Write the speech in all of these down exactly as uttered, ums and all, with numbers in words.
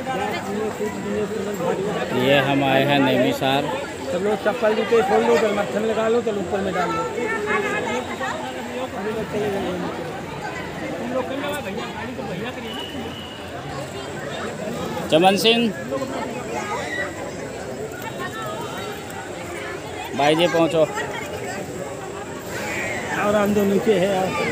ये हम आए हैं नैमिषार। सब लोग चप्पल जूते खोल लो, फिर मत्थन लगा लो, चलो ऊपर में डाल लो। चमन सिंह भाई जी पहुँचो। और हम दो नीचे है यार।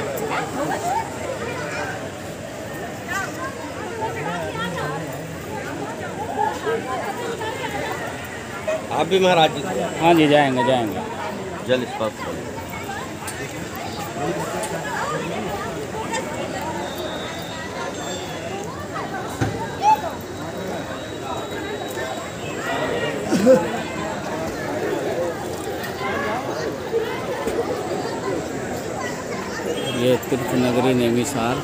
आप भी महाराज जी? हाँ जी, जाएंगे जाएंगे। जल स्पर्श ये तीर्थ नगरी नैमिषार।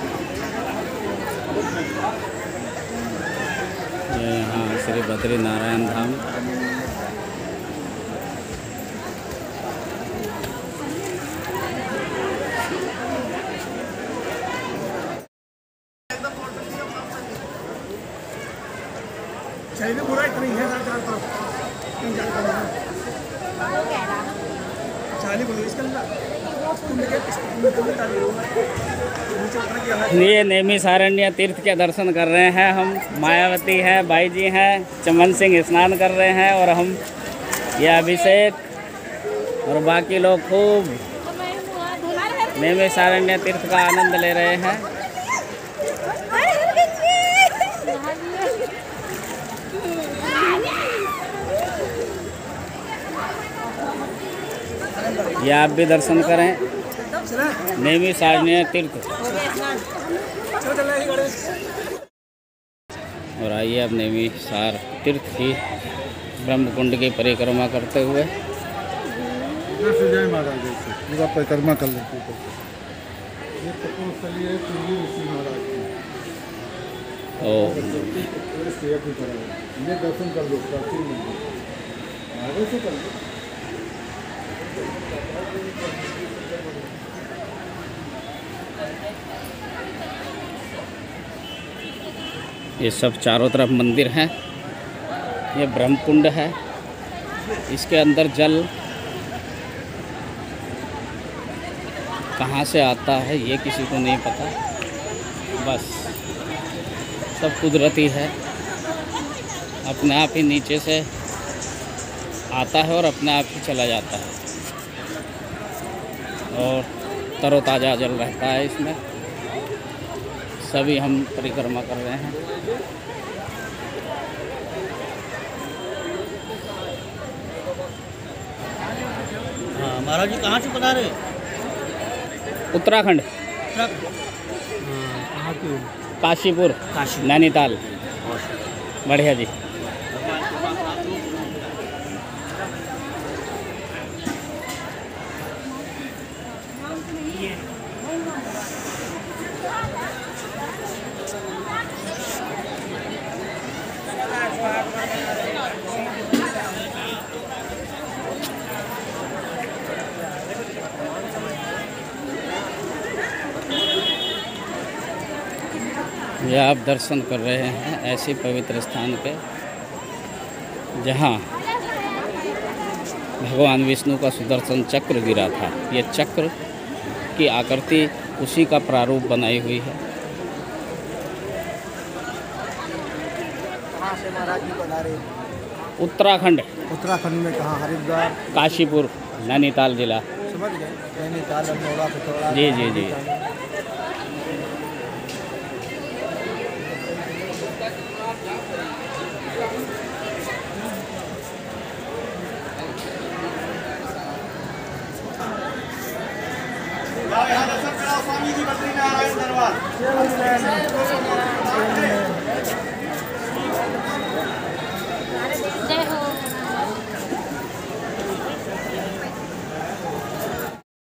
ये यहाँ श्री बद्री नारायण धाम। पूरा इतना ही है ये नैमिषारण्य तीर्थ के दर्शन कर रहे हैं हम। मायावती है, भाई जी हैं, चमन सिंह स्नान कर रहे हैं और हम ये अभिषेक और बाकी लोग खूब नैमिषारण्य तीर्थ का आनंद ले रहे हैं। ये आप भी दर्शन करें नैमिषारण्य तीर्थ। और आइए अब नैमिषार तीर्थ की ब्रह्मकुंड की परिक्रमा करते हुए पूरा परिक्रमा कर लेते हैं। ये तपोस्थली है तुलसी ऋषि महाराज की। ये दर्शन कर लो, प्राचीन मंदिर आगे से कर लो। ये सब चारों तरफ मंदिर हैं। ये ब्रह्मकुंड है। इसके अंदर जल कहाँ से आता है ये किसी को नहीं पता, बस सब कुदरती है। अपने आप ही नीचे से आता है और अपने आप ही चला जाता है और तरोताज़ा जल रहता है इसमें। सभी हम परिक्रमा कर रहे हैं। हाँ, महाराज जी कहाँ से बता रहे? उत्तराखंड, कहाँ की? काशीपुर, काशी, नैनीताल। बढ़िया जी। ये आप दर्शन कर रहे हैं ऐसे पवित्र स्थान पे जहाँ भगवान विष्णु का सुदर्शन चक्र गिरा था। ये चक्र की आकृति उसी का प्रारूप बनाई हुई है। कहाँ से महाराज जी बता रहे? उत्तराखंड। उत्तराखंड में कहाँ? हरिद्वार, काशीपुर, नैनीताल जिला। समझ गए? नैनीताल, अल्मोड़ा, पिथौरा। जी जी जी। यहाँ दर्शन कराओ स्वामी जी बद्री नारायण दरबार।